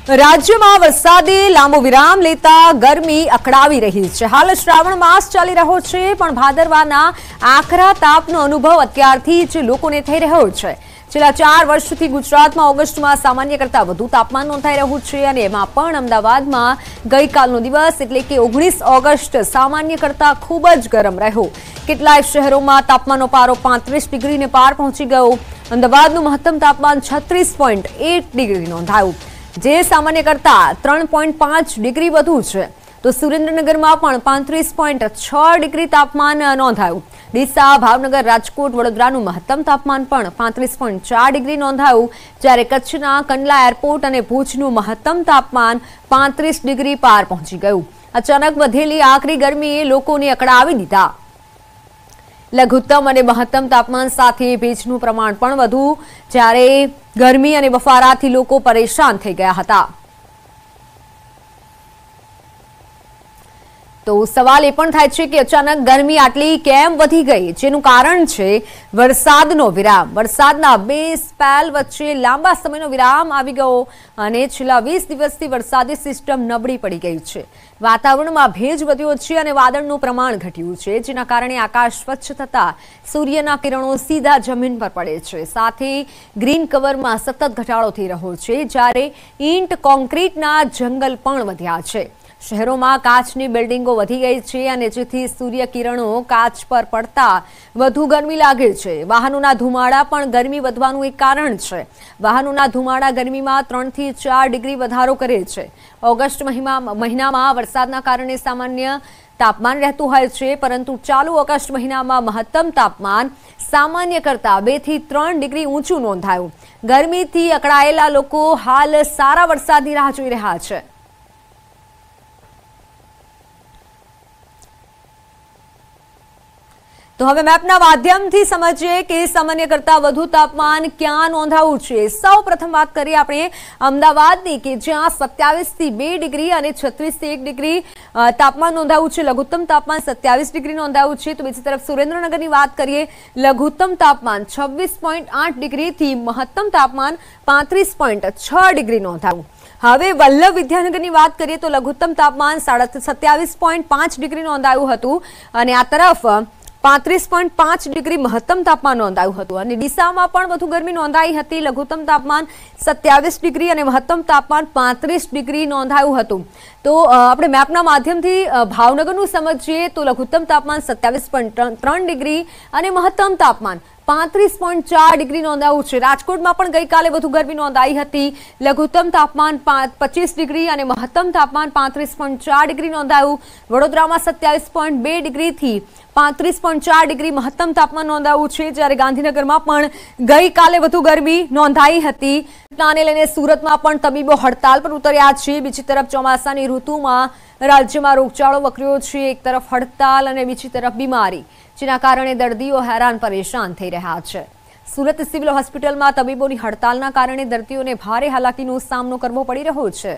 રાજ્યમાં વરસાદે લાંબો વિરામ લેતા ગરમી અકળાવી રહી છે। હાલ શ્રાવણ માસ ચાલી રહ્યો છે, પણ ભાદરવાના આકરા તાપનો અનુભવ અત્યારથી જ લોકોને થઈ રહ્યો છે। છેલ્લા 4 વર્ષથી ગુજરાતમાં ઓગસ્ટમાં સામાન્ય કરતાં વધુ તાપમાન નોંધાઈ રહ્યું છે અને એમાં પણ અમદાવાદમાં ગઈકાલનો દિવસ એટલે કે 19 ઓગસ્ટ સામાન્ય કરતાં ખૂબ જ ગરમ રહ્યો। કેટલાય શહેરોમાં તાપમાનનો પારો 35 ડિગ્રીને પાર પહોંચી ગયો। અમદાવાદનું મહત્તમ તાપમાન 36.8 ડિગ્રી નોંધાયું, જે સામાન્ય કરતાં 3.5 ડિગ્રી વધુ છે। તો સુરેન્દ્રનગરમાં પણ 35.6 ડિગ્રી તાપમાન નોંધાયું। ડીસા, ભાવનગર, રાજકોટ, વડોદરાનું મહત્તમ તાપમાન પણ 35.4 ડિગ્રી નોંધાયું, જ્યારે કચ્છના કંડલા એરપોર્ટ અને ભુજનું મહત્તમ તાપમાન 35 ડિગ્રી પાર પહોંચી ગયું। અચાનક વધેલી આકરી ગરમીએ લોકોને અકળાવી દીધા। લઘુત્તમ અને મહત્તમ તાપમાન સાથે ભેજનું પ્રમાણ પણ વધુ, જ્યારે ગરમી અને બફારાથી લોકો પરેશાન થઈ ગયા હતા। તો સવાલ એ પણ થાય છે કે અચાનક ગરમી આટલી કેમ વધી ગઈ, જેનું કારણ છે વરસાદનો વિરામ। વરસાદના 2 સ્પેલ વચ્ચે લાંબા સમયનો વિરામ આવી ગયો અને છેલ્લા 20 દિવસથી વરસાદી સિસ્ટમ નબળી પડી ગઈ છે। વાતાવરણમાં ભેજ વધ્યો છે અને વાદળનું પ્રમાણ ઘટ્યું છે, જેના કારણે આકાશ સ્વચ્છ થતા સૂર્યના કિરણો સીધા જમીન પર પડે છે। સાથે ગ્રીન કવરમાં સતત ઘટાડો થઈ રહ્યો છે, જ્યારે ઈંટ કોન્ક્રીટના જંગલ પણ વધ્યા છે। શહેરોમાં કાચની બિલ્ડિંગો વધી ગઈ છે અને જેથી સૂર્ય કિરણો કાચ પર પડતા વધુ ગરમી લાગે છે। વાહનોના ધુમાડા પણ ગરમી વધવાનું એક કારણ છે। વાહનોના ધુમાડા ગરમીમાં 3 થી 4 ડિગ્રી વધારો કરે છે। ઓગસ્ટ મહિનામાં વરસાદના કારણે સામાન્ય તાપમાન રહેતું હોય છે, પરંતુ ચાલુ ઓગસ્ટ મહિનામાં મહત્તમ તાપમાન સામાન્ય કરતાં 2 થી 3 ડિગ્રી ઊંચું નોંધાયું। ગરમીથી અકળાયેલા લોકો હાલ સારા વરસાદની રાહ જોઈ રહ્યા છે। તો હવે મેપના માધ્યમથી સમજીએ કે સામાન્ય કરતાં વધુ તાપમાન ક્યાં નોંધાયું છે। સૌ પ્રથમ વાત કરીએ આપણે અમદાવાદની, કે જ્યાં 27 થી 2 ડિગ્રી અને 36 થી 1 ડિગ્રી તાપમાન નોંધાયું છે। લઘુત્તમ તાપમાન 27 ડિગ્રી નોંધાયું છે। તો બીજી તરફ સુરેન્દ્રનગરની વાત કરીએ, લઘુત્તમ તાપમાન 26.8 ડિગ્રીથી મહત્તમ તાપમાન 35.6 ડિગ્રી નોંધાયું। હવે વલ્લભ વિદ્યાનગરની વાત કરીએ તો લઘુત્તમ તાપમાન 27.5 ડિગ્રી નોંધાયું હતું અને આ તરફ 35.5 ડિગ્રી મહત્તમ તાપમાન નોંધાયું હતું અને ડીસામાં પણ વધુ ગરમી નોંધાઈ હતી। લઘુત્તમ તાપમાન 27 ડિગ્રી અને મહત્તમ તાપમાન 35 ડિગ્રી નોંધાયું હતું। તો આપણે મેપના માધ્યમથી ભાવનગરનું સમજીએ તો લઘુત્તમ તાપમાન 27.3 ડિગ્રી અને મહત્તમ તાપમાન 35.4 ડિગ્રી નોંધાયું છે। રાજકોટમાં પણ ગઈકાલે વધુ ગરમી નોંધાઈ હતી। લઘુત્તમ તાપમાન 25 ડિગ્રી અને મહત્તમ તાપમાન 35.4 ડિગ્રી નોંધાયું। વડોદરામાં 27.2 ડિગ્રીથી 35.4 ડિગ્રી મહત્તમ તાપમાન નોંધાયું છે, જ્યારે ગાંધીનગરમાં પણ ગઈકાલે વધુ ગરમી નોંધાઈ હતી। ઘટનાને લઈને સુરતમાં પણ તબીબો હડતાલ પર ઉતર્યા છે। બીજી તરફ ચોમાસાની ઋતુમાં રાજ્યમાં રોગચાળો વકર્યો છે। એક તરફ હડતાલ અને બીજી તરફ બીમારી, જેના કારણે દર્દીઓ હેરાન પરેશાન થઈ રહ્યા છે। સુરત સિવિલ હોસ્પિટલમાં તબીબોની હડતાલના કારણે દર્દીઓને ભારે હાલાકીનો સામનો કરવો પડી રહ્યો છે।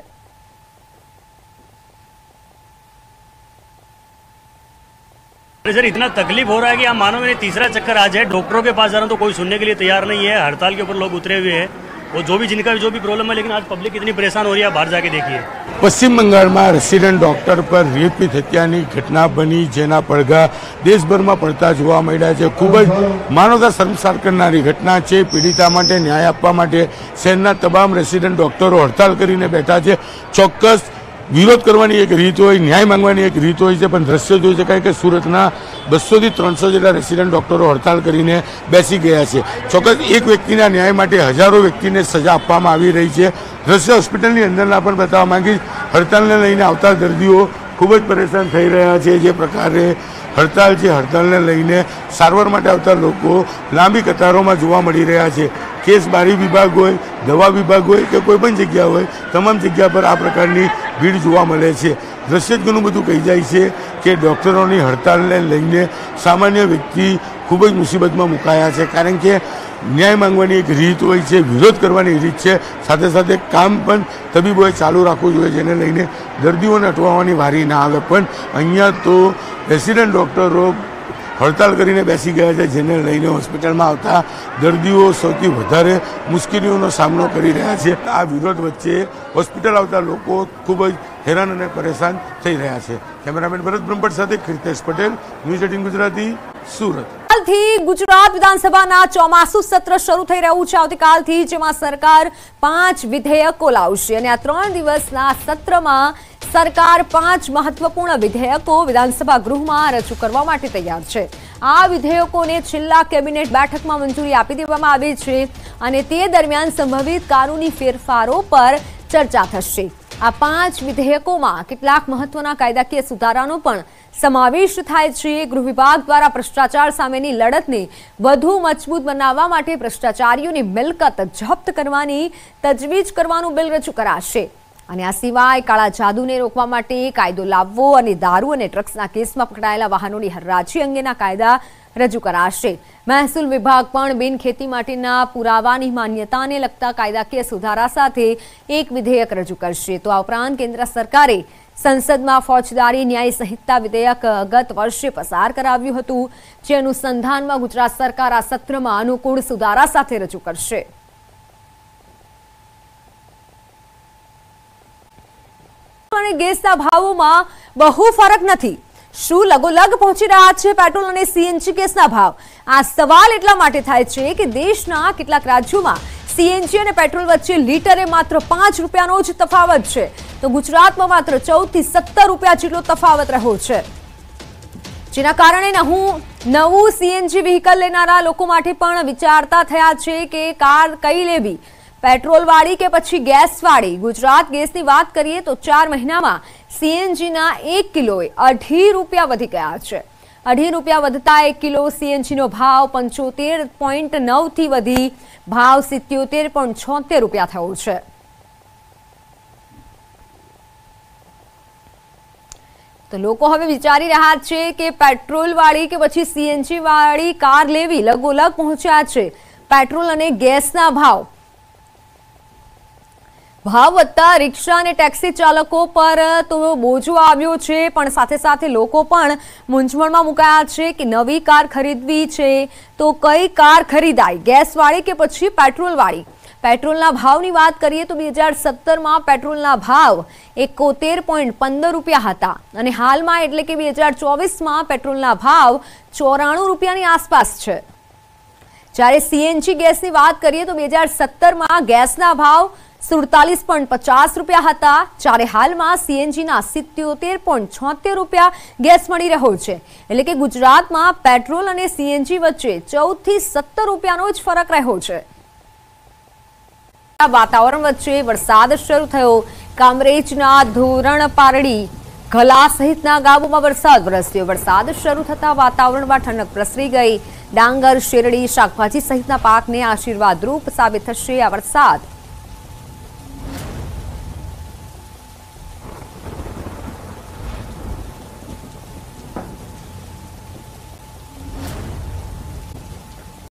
सर, इतना तकलीफ हो रहा है कि आप मानो मैंने तीसरा चक्कर आज है। डॉक्टरों के पास जा रहा हूँ तो कोई सुनने के लिए तैयार नहीं है। हड़ताल के ऊपर लोग उतरे हुए हैं और जो भी जिनका जो भी प्रॉब्लम है, लेकिन आज पब्लिक इतनी परेशान हो रही है, बाहर जाके देखिए। पश्चिम बंगाळમાં રેસિડેન્ટ ડોક્ટર પર રેપની હત્યાની ઘટના બની, જેના પડઘા દેશભરમાં પડતા જોવા મળ્યા છે। ખૂબ જ માનવતા શર્મસાર કરનારી ઘટના છે। પીડિતા માટે ન્યાય આપવા માટે શહેરના તમામ રેસિડેન્ટ ડોક્ટરો હડતાલ કરીને બેઠા છે। ચોક્કસ વિરોધ કરવાની એક રીત હોય, ન્યાય માંગવાની એક રીત હોય છે, પણ દ્રશ્ય જોઈ શકાય કે સુરતના 200 થી 300 જેટલા રેસિડેન્ટ ડોક્ટરો હડતાલ કરીને બેસી ગયા છે। ચોક્કસ એક વ્યક્તિના ન્યાય માટે હજારો વ્યક્તિને સજા આપવામાં આવી રહી છે। દ્રશ્ય હોસ્પિટલની અંદરના પણ બતાવવા માંગીશ। હડતાલને લઈને આવતા દર્દીઓ ખૂબ જ પરેશાન થઈ રહ્યા છે। જે પ્રકારે હડતાલ છે, હડતાલને લઈને સારવાર માટે આવતા લોકો લાંબી કતારોમાં જોવા મળી રહ્યા છે। કેસ બારી વિભાગ હોય, દવા વિભાગ હોય કે કોઈ પણ જગ્યા હોય, તમામ જગ્યા પર આ પ્રકારની ભીડ જોવા મળે છે। દ્રશ્ય જ ઘણું બધું કહી જાય છે કે ડૉક્ટરોની હડતાલને લઈને સામાન્ય વ્યક્તિ ખૂબ જ મુસીબતમાં મુકાયા છે, કારણ કે ન્યાય માંગવાની એક રીત હોય છે, વિરોધ કરવાની રીત છે, સાથે સાથે કામ પણ તબીબોએ ચાલુ રાખવું જોઈએ, જેને લઈને દર્દીઓને અટવાવાની વારી ના આવે। પણ અહીંયા તો રેસિડેન્ટ ડૉક્ટરો હડતાલ કરીને બેસી ગયા છે, જેને લઈને હોસ્પિટલમાં આવતા દર્દીઓ સૌથી વધારે મુશ્કેલીઓનો સામનો કરી રહ્યા છે। આ વિરોધ વચ્ચે હોસ્પિટલ આવતા લોકો ખૂબ જ હેરાન અને પરેશાન થઈ રહ્યા છે। કેમેરામેન ભરત બ્રહ્મભટ્ટ સાથે કીર્તેશ પટેલ, ન્યૂઝ 18 ગુજરાતી, સુરત। આવતીકાલથી ગુજરાત વિધાનસભાના ચોમાસુ સત્ર શરૂ થઈ રહ્યું છે। આવતીકાલથી જેમાં સરકાર 5 વિધેયકો લાવશે અને આ 3 દિવસના સત્રમાં સરકાર 5 મહત્વપૂર્ણ વિધેયકો વિધાનસભા ગૃહમાં રજૂ કરવા માટે તૈયાર છે। આ વિધેયકોને છેલ્લા કેબિનેટ બેઠકમાં મંજૂરી આપી દેવામાં આવી છે અને તે દરમિયાન સંભવિત કાનૂની ફેરફારો પર ચર્ચા થશે। આ 5 વિધેયકોમાં કેટલાક મહત્વના કાયદાકીય સુધારાનો પણ સમાવેશ થાય છે। ગૃહ વિભાગ દ્વારા ભ્રષ્ટાચાર સામેની લડતને વધુ મજબૂત બનાવવા માટે ભ્રષ્ટાચારીઓની મિલકત જપ્ત કરવાની તજવીજ કરવાનું બિલ રજૂ કરાશે અને આ સિવાય કાળા જાદુને રોકવા માટે કાયદો લાવવો અને દારૂ અને ડ્રગ્સના કેસમાં પકડાયેલા વાહનોની હરાજી અંગેના કાયદા રજૂ કરાશે। મહેસૂલ વિભાગ પણ બિનખેતી માટેના પુરાવાની માન્યતાને લગતા કાયદાકીય સુધારા સાથે એક વિધેયક રજૂ કરશે। તો આ ઉપરાંત કેન્દ્ર સરકારે સંસદમાં ફોજદારી ન્યાય સંહિતા વિધેયક ગત વર્ષે પસાર કરાવ્યું હતું, જે અનુસંધાનમાં ગુજરાત સરકાર આ સત્રમાં અનુકૂળ સુધારા સાથે રજૂ કરશે। અને ગેસના ભાવોમાં બહુ ફરક નથી। શું લગોલગ પહોંચી રહ્યા છે પેટ્રોલ અને સીએનજી ગેસના ભાવ? આ સવાલ એટલા માટે થાય છે કે દેશના કેટલાક રાજ્યોમાં સીએનજી અને પેટ્રોલ વચ્ચે લીટરે માત્ર 5 રૂપિયાનો જ તફાવત છે, તો ગુજરાતમાં માત્ર 14 થી 17 રૂપિયા જેટલો તફાવત રહ્યો છે, જેના કારણે નવું સીએનજી વ્હીકલ લેનારા લોકો માટે પણ વિચારતા થયા છે કે કાર કઈ લેવી, પેટ્રોલ વાળી કે પછી ગેસ વાળી। ગુજરાત ગેસની વાત કરીએ તો 4 મહિનામાં સીએનજીના 1 કિલોએ 2.5 રૂપિયા વધી ગયા છે। 2.5 રૂપિયા વધતા 1 કિલો સીએનજીનો ભાવ 75.9 થી વધી ભાવ 77.76 રૂપિયા થયો છે। તો લોકો હવે વિચારી રહ્યા છે કે પેટ્રોલ વાળી કે પછી સીએનજી વાળી કાર લેવી। લગોલગ પહોંચ્યા છે પેટ્રોલ અને ગેસના ભાવ વધતા રિક્ષા અને ટેક્સી ચાલકો પર તો બોજો આવ્યો છે, પણ સાથે સાથે લોકો પણ મૂંઝવણમાં મુકાયા છે કે નવી કાર ખરીદવી છે તો કઈ કાર ખરીદાય, ગેસ વાળી કે પછી પેટ્રોલ વાળી। પેટ્રોલના ભાવની વાત કરીએ તો 2017માં પેટ્રોલના ભાવ 71.15 રૂપિયા હતા અને હાલમાં એટલે કે 2024માં પેટ્રોલના ભાવ 94 રૂપિયાની આસપાસ છે। જ્યારે સીએનજી ગેસની વાત કરીએ તો 2017માં ગેસના ભાવ 47.50 રૂપિયા હતા, જ્યારે હાલમાં સીએનજીના 77.76 રૂપિયા ગેસ મળી રહ્યો છે। એટલે કે ગુજરાતમાં પેટ્રોલ અને સીએનજી વચ્ચે 14 થી 17 રૂપિયાનો જ ફરક રહ્યો છે। વાતાવરણ વચ્ચે વરસાદ શરૂ થયો। કામરેજના ધોરણ પારડી, ઘલા સહિતના ગામોમાં વરસાદ વરસ્યો। વરસાદ શરૂ થતા વાતાવરણમાં ઠંડક પ્રસરી ગઈ। ડાંગર, શેરડી, શાકભાજી સહિતના પાકને આશીર્વાદરૂપ સાબિત થશે આ વરસાદ।